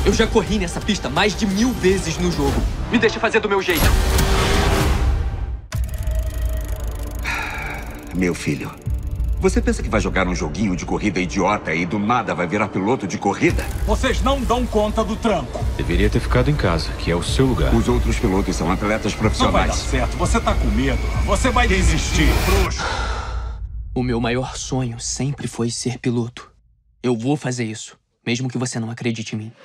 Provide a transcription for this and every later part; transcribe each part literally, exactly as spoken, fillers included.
Eu já corri nessa pista mais de mil vezes no jogo. Me deixa fazer do meu jeito. Meu filho, você pensa que vai jogar um joguinho de corrida idiota e do nada vai virar piloto de corrida? Vocês não dão conta do trampo. Deveria ter ficado em casa, que é o seu lugar. Os outros pilotos são atletas Não vai dar profissionais. certo. Você tá com medo. Você vai desistir, frouxo. O meu maior sonho sempre foi ser piloto. Eu vou fazer isso, mesmo que você não acredite em mim.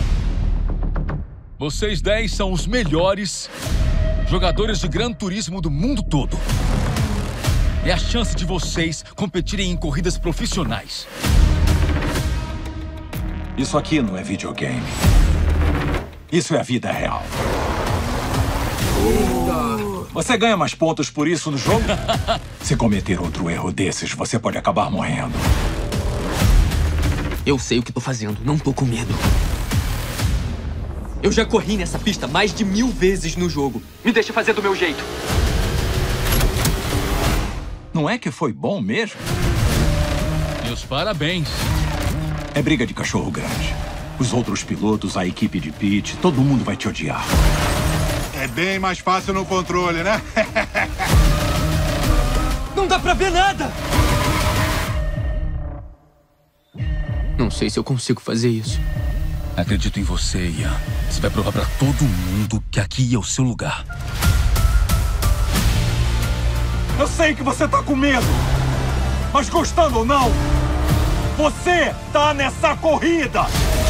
Vocês dez são os melhores jogadores de Gran Turismo do mundo todo. É a chance de vocês competirem em corridas profissionais. Isso aqui não é videogame. Isso é a vida real. Você ganha mais pontos por isso no jogo? Se cometer outro erro desses, você pode acabar morrendo. Eu sei o que tô fazendo, não tô com medo. Eu já corri nessa pista mais de mil vezes no jogo. Me deixa fazer do meu jeito. Não é que foi bom mesmo? Meus parabéns. É briga de cachorro grande. Os outros pilotos, a equipe de pit, todo mundo vai te odiar. É bem mais fácil no controle, né? Não dá pra ver nada! Não sei se eu consigo fazer isso. Acredito em você, Ian. Você vai provar pra todo mundo que aqui é o seu lugar. Eu sei que você tá com medo. Mas gostando ou não, você tá nessa corrida.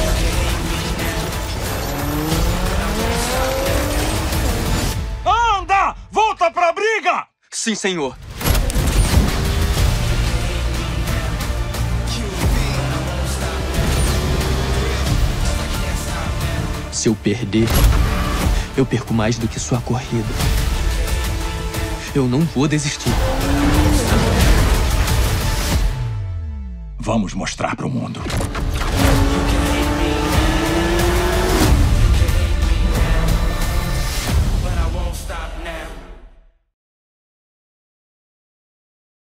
Anda! Volta pra briga! Sim, senhor. Se eu perder, eu perco mais do que sua corrida. Eu não vou desistir. Vamos mostrar pro mundo.